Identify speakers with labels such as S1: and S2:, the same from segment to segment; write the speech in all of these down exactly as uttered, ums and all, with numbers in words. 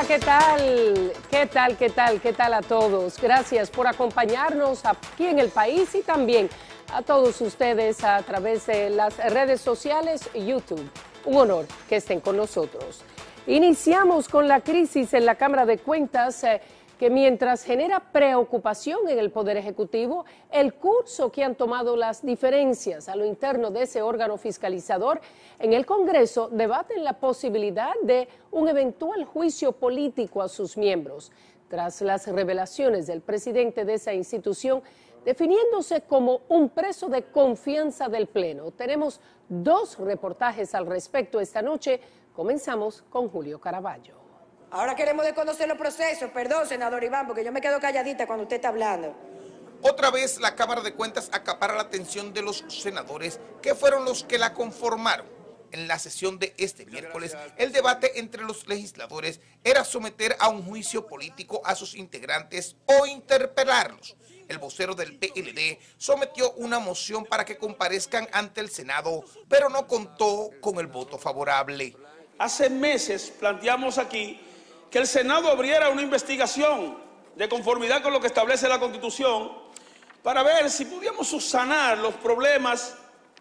S1: ¿qué tal? ¿Qué tal, qué tal, qué tal a todos? Gracias por acompañarnos aquí en el país y también a todos ustedes a través de las redes sociales y YouTube. Un honor que estén con nosotros. Iniciamos con la crisis en la Cámara de Cuentas, eh, que mientras genera preocupación en el Poder Ejecutivo, el curso que han tomado las diferencias a lo interno de ese órgano fiscalizador en el Congreso debaten la posibilidad de un eventual juicio político a sus miembros, tras las revelaciones del presidente de esa institución definiéndose como un preso de confianza del Pleno. Tenemos dos reportajes al respecto esta noche. Comenzamos con Julio Caraballo.
S2: Ahora queremos desconocer los procesos. Perdón, senador Iván, porque yo me quedo calladita cuando usted está hablando.
S3: Otra vez la Cámara de Cuentas acapara la atención de los senadores, que fueron los que la conformaron. En la sesión de este miércoles, el debate entre los legisladores era someter a un juicio político a sus integrantes o interpelarlos. El vocero del P L D sometió una moción para que comparezcan ante el Senado, pero no contó con el voto favorable.
S4: Hace meses planteamos aquí que el Senado abriera una investigación de conformidad con lo que establece la Constitución para ver si podíamos subsanar los problemas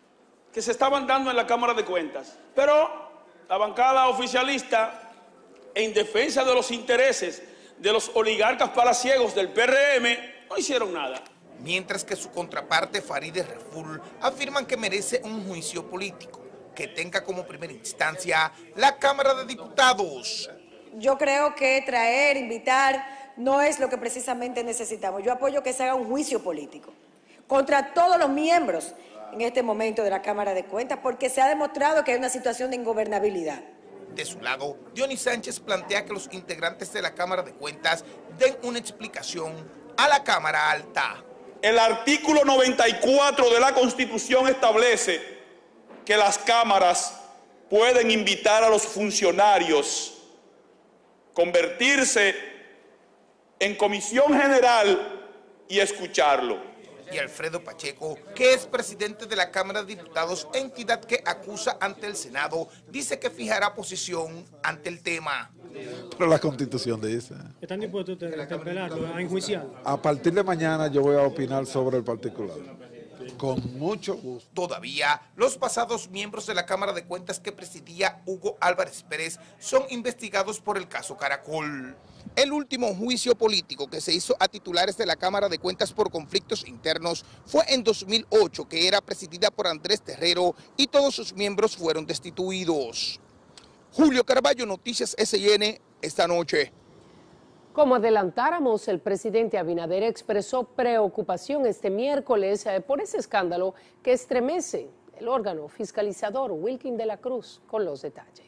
S4: que se estaban dando en la Cámara de Cuentas. Pero la bancada oficialista, en defensa de los intereses de los oligarcas palaciegos del P R M, no hicieron nada.
S3: Mientras que su contraparte, Farideh Raful, afirman que merece un juicio político que tenga como primera instancia la Cámara de Diputados.
S2: Yo creo que traer, invitar, no es lo que precisamente necesitamos. Yo apoyo que se haga un juicio político contra todos los miembros en este momento de la Cámara de Cuentas, porque se ha demostrado que hay una situación de ingobernabilidad.
S3: De su lado, Dionis Sánchez plantea que los integrantes de la Cámara de Cuentas den una explicación a la Cámara Alta.
S4: El artículo noventa y cuatro de la Constitución establece que las cámaras pueden invitar a los funcionarios convertirse en comisión general y escucharlo.
S3: Y Alfredo Pacheco, que es presidente de la Cámara de Diputados, entidad que acusa ante el Senado, dice que fijará posición ante el tema.
S5: Pero la Constitución dice.
S6: ¿Están dispuestos a interpelarlo, a enjuiciarlo?
S5: A partir de mañana yo voy a opinar sobre el particular. Con mucho gusto.
S3: Todavía, los pasados miembros de la Cámara de Cuentas que presidía Hugo Álvarez Pérez son investigados por el caso Caracol. El último juicio político que se hizo a titulares de la Cámara de Cuentas por conflictos internos fue en dos mil ocho, que era presidida por Andrés Terrero y todos sus miembros fueron destituidos. Julio Caraballo, Noticias S I N, esta noche.
S1: Como adelantáramos, el presidente Abinader expresó preocupación este miércoles eh, por ese escándalo que estremece el órgano fiscalizador. Wilkin de la Cruz con los detalles.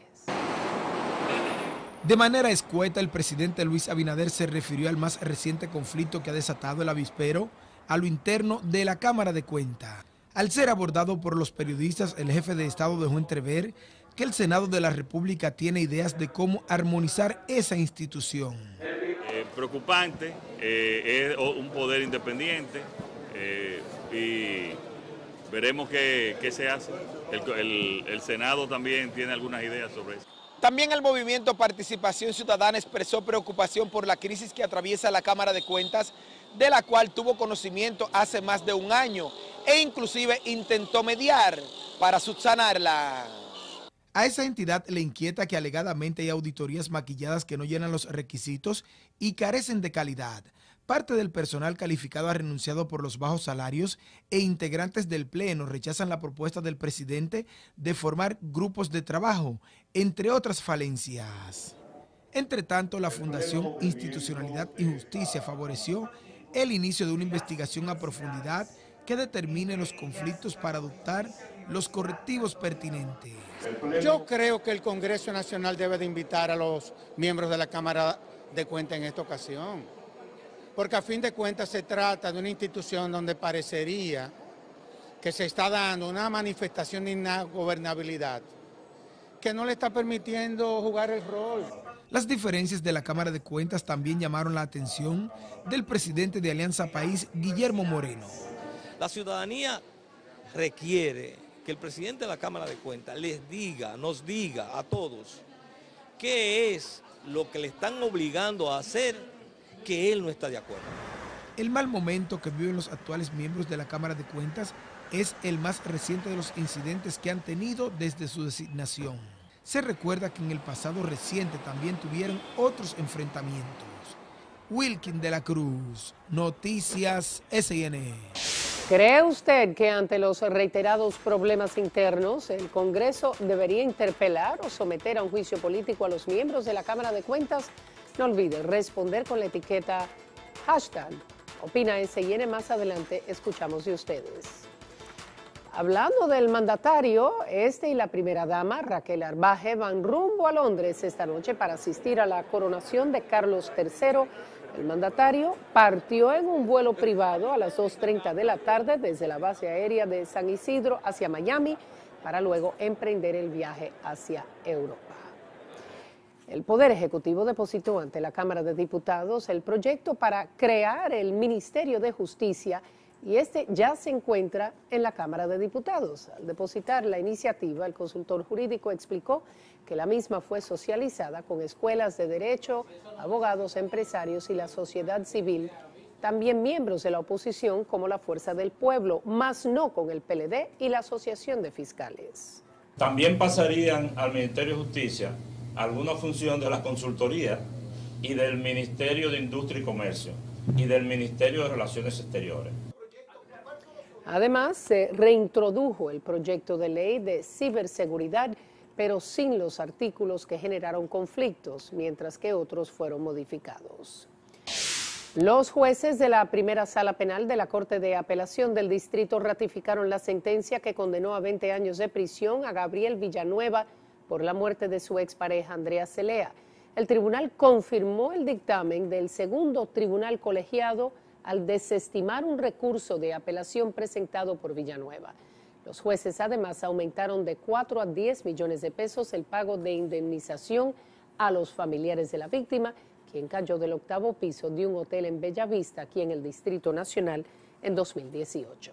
S7: De manera escueta, el presidente Luis Abinader se refirió al más reciente conflicto que ha desatado el avispero a lo interno de la Cámara de Cuentas. Al ser abordado por los periodistas, el jefe de Estado dejó entrever que el Senado de la República tiene ideas de cómo armonizar esa institución.
S8: Eh, preocupante, eh, es un poder independiente eh, y veremos qué, qué se hace. El, el, el Senado también tiene algunas ideas sobre eso.
S3: También el movimiento Participación Ciudadana expresó preocupación por la crisis que atraviesa la Cámara de Cuentas, de la cual tuvo conocimiento hace más de un año e inclusive intentó mediar para subsanarla.
S7: A esa entidad le inquieta que alegadamente hay auditorías maquilladas que no llenan los requisitos y carecen de calidad. Parte del personal calificado ha renunciado por los bajos salarios e integrantes del Pleno rechazan la propuesta del presidente de formar grupos de trabajo, entre otras falencias. Entre tanto, la Fundación Institucionalidad y Justicia favoreció el inicio de una investigación a profundidad que determine los conflictos para adoptar los correctivos pertinentes.
S9: Yo creo que el Congreso Nacional debe de invitar a los miembros de la Cámara de Cuentas en esta ocasión, porque a fin de cuentas se trata de una institución donde parecería que se está dando una manifestación de ingobernabilidad que no le está permitiendo jugar el rol.
S7: Las diferencias de la Cámara de Cuentas también llamaron la atención del presidente de Alianza País, Guillermo Moreno.
S10: La ciudadanía requiere que el presidente de la Cámara de Cuentas les diga, nos diga a todos qué es lo que le están obligando a hacer que él no está de acuerdo.
S7: El mal momento que viven los actuales miembros de la Cámara de Cuentas es el más reciente de los incidentes que han tenido desde su designación. Se recuerda que en el pasado reciente también tuvieron otros enfrentamientos. Wilkin de la Cruz, Noticias S I N.
S1: ¿Cree usted que ante los reiterados problemas internos el Congreso debería interpelar o someter a un juicio político a los miembros de la Cámara de Cuentas? No olvide responder con la etiqueta hashtag Opina S I N. Más adelante escuchamos de ustedes. Hablando del mandatario, este y la primera dama, Raquel Arbaje, van rumbo a Londres esta noche para asistir a la coronación de Carlos tercero. El mandatario partió en un vuelo privado a las dos treinta de la tarde desde la base aérea de San Isidro hacia Miami para luego emprender el viaje hacia Europa. El Poder Ejecutivo depositó ante la Cámara de Diputados el proyecto para crear el Ministerio de Justicia y este ya se encuentra en la Cámara de Diputados. Al depositar la iniciativa, el consultor jurídico explicó que la misma fue socializada con escuelas de derecho, abogados, empresarios y la sociedad civil, también miembros de la oposición como la Fuerza del Pueblo, más no con el P L D y la Asociación de Fiscales.
S11: También pasarían al Ministerio de Justicia alguna función de la consultoría y del Ministerio de Industria y Comercio y del Ministerio de Relaciones Exteriores.
S1: Además, se reintrodujo el proyecto de ley de ciberseguridad, pero sin los artículos que generaron conflictos, mientras que otros fueron modificados. Los jueces de la primera sala penal de la Corte de Apelación del Distrito ratificaron la sentencia que condenó a veinte años de prisión a Gabriel Villanueva por la muerte de su expareja Andrea Celea. El tribunal confirmó el dictamen del segundo tribunal colegiado al desestimar un recurso de apelación presentado por Villanueva. Los jueces además aumentaron de cuatro a diez millones de pesos el pago de indemnización a los familiares de la víctima, quien cayó del octavo piso de un hotel en Bellavista, aquí en el Distrito Nacional, en dos mil dieciocho.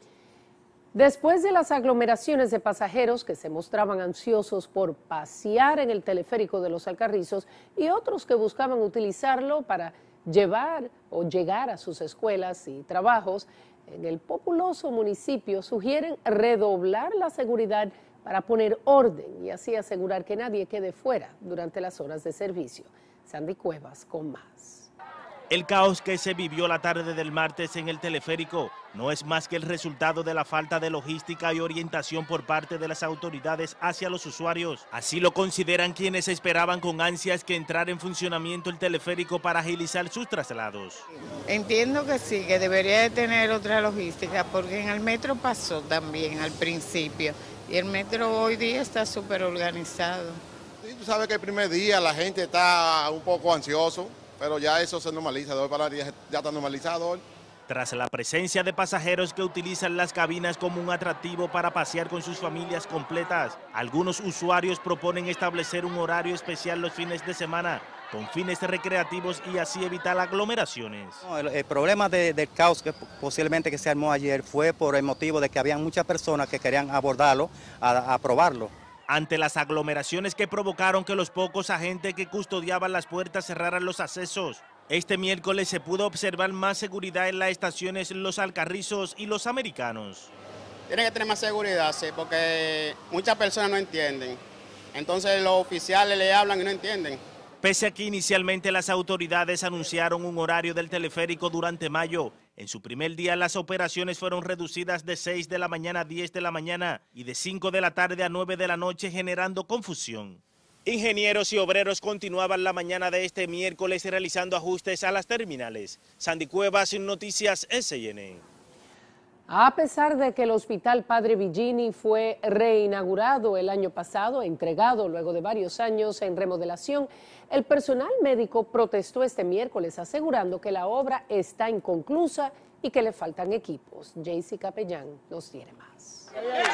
S1: Después de las aglomeraciones de pasajeros que se mostraban ansiosos por pasear en el teleférico de los Alcarrizos y otros que buscaban utilizarlo para llevar o llegar a sus escuelas y trabajos, en el populoso municipio sugieren redoblar la seguridad para poner orden y así asegurar que nadie quede fuera durante las horas de servicio. Sandy Cuevas con más.
S12: El caos que se vivió la tarde del martes en el teleférico no es más que el resultado de la falta de logística y orientación por parte de las autoridades hacia los usuarios. Así lo consideran quienes esperaban con ansias que entrara en funcionamiento el teleférico para agilizar sus traslados.
S13: Entiendo que sí, que debería de tener otra logística, porque en el metro pasó también al principio y el metro hoy día está súper organizado.
S14: Sí, tú sabes que el primer día la gente está un poco ansioso, pero ya eso se normaliza, de hoy para día ya está normalizado hoy.
S12: Tras la presencia de pasajeros que utilizan las cabinas como un atractivo para pasear con sus familias completas, algunos usuarios proponen establecer un horario especial los fines de semana con fines recreativos y así evitar aglomeraciones.
S15: No, el, el problema de, del caos que posiblemente que se armó ayer fue por el motivo de que había muchas personas que querían abordarlo, a, a probarlo.
S12: Ante las aglomeraciones que provocaron que los pocos agentes que custodiaban las puertas cerraran los accesos, este miércoles se pudo observar más seguridad en las estaciones Los Alcarrizos y Los Americanos.
S16: Tienen que tener más seguridad, sí, porque muchas personas no entienden. Entonces los oficiales le hablan y no entienden.
S12: Pese a que inicialmente las autoridades anunciaron un horario del teleférico durante mayo, en su primer día las operaciones fueron reducidas de seis de la mañana a diez de la mañana y de cinco de la tarde a nueve de la noche, generando confusión. Ingenieros y obreros continuaban la mañana de este miércoles realizando ajustes a las terminales. Sandy Cuevas, Noticias S I N.
S1: A pesar de que el Hospital Padre Villini fue reinaugurado el año pasado, entregado luego de varios años en remodelación, el personal médico protestó este miércoles asegurando que la obra está inconclusa y que le faltan equipos. Jaycee Capellán nos tiene más.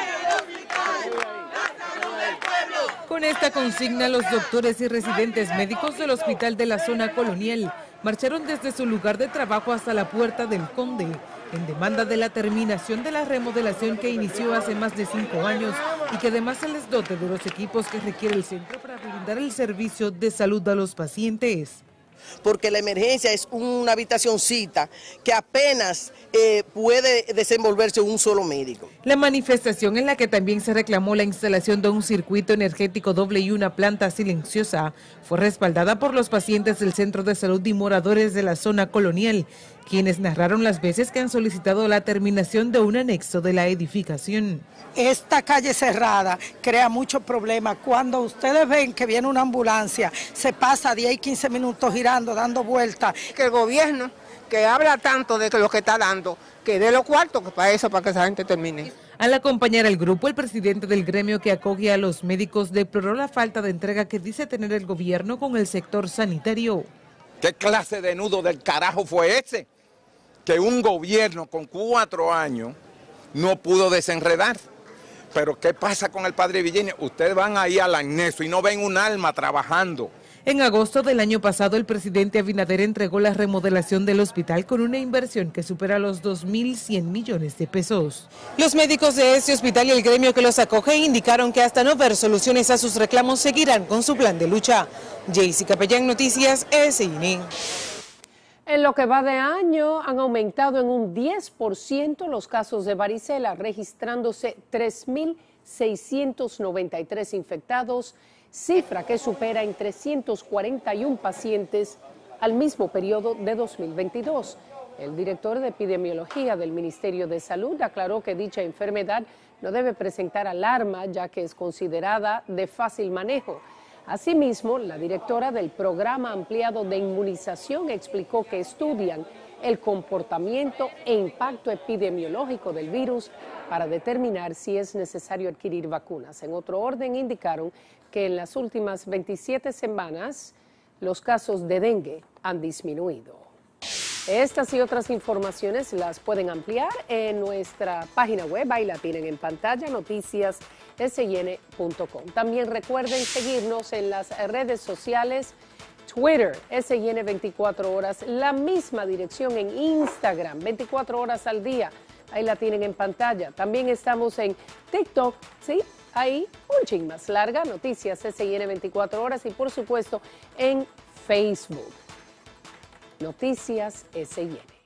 S17: Con esta consigna, los doctores y residentes médicos del Hospital de la Zona Colonial marcharon desde su lugar de trabajo hasta la Puerta del Conde, en demanda de la terminación de la remodelación que inició hace más de cinco años y que además se les dote de los equipos que requiere el centro para brindar el servicio de salud a los pacientes.
S18: Porque la emergencia es una habitacioncita que apenas eh, puede desenvolverse un solo médico.
S17: La manifestación, en la que también se reclamó la instalación de un circuito energético doble y una planta silenciosa, fue respaldada por los pacientes del Centro de Salud y moradores de la zona colonial, quienes narraron las veces que han solicitado la terminación de un anexo de la edificación.
S19: Esta calle cerrada crea muchos problemas. Cuando ustedes ven que viene una ambulancia, se pasa diez y quince minutos girando, dando vueltas.
S20: Que el gobierno, que habla tanto de lo que está dando, que dé los cuartos que para eso, para que esa gente termine.
S17: Al acompañar al grupo, el presidente del gremio que acoge a los médicos deploró la falta de entrega que dice tener el gobierno con el sector sanitario.
S21: ¿Qué clase de nudo del carajo fue ese? Que un gobierno con cuatro años no pudo desenredar. Pero ¿qué pasa con el padre Villini? Ustedes van ahí al anexo y no ven un alma trabajando.
S17: En agosto del año pasado, el presidente Abinader entregó la remodelación del hospital con una inversión que supera los dos mil cien millones de pesos. Los médicos de este hospital y el gremio que los acoge indicaron que hasta no ver soluciones a sus reclamos seguirán con su plan de lucha. Jaycee Capellán, Noticias S N N.
S1: En lo que va de año, han aumentado en un diez por ciento los casos de varicela, registrándose tres mil seiscientos noventa y tres infectados, cifra que supera en trescientos cuarenta y uno pacientes al mismo periodo de dos mil veintidós. El director de epidemiología del Ministerio de Salud aclaró que dicha enfermedad no debe presentar alarma, ya que es considerada de fácil manejo. Asimismo, la directora del Programa Ampliado de Inmunización explicó que estudian el comportamiento e impacto epidemiológico del virus para determinar si es necesario adquirir vacunas. En otro orden, indicaron que en las últimas veintisiete semanas los casos de dengue han disminuido. Estas y otras informaciones las pueden ampliar en nuestra página web, ahí la tienen en pantalla, noticias S I N punto com. También recuerden seguirnos en las redes sociales, Twitter, S I N veinticuatro horas, la misma dirección en Instagram, veinticuatro horas al día, ahí la tienen en pantalla. También estamos en TikTok, ¿sí? Ahí un ching más larga, noticias S I N veinticuatro horas y por supuesto en Facebook. Noticias S I N.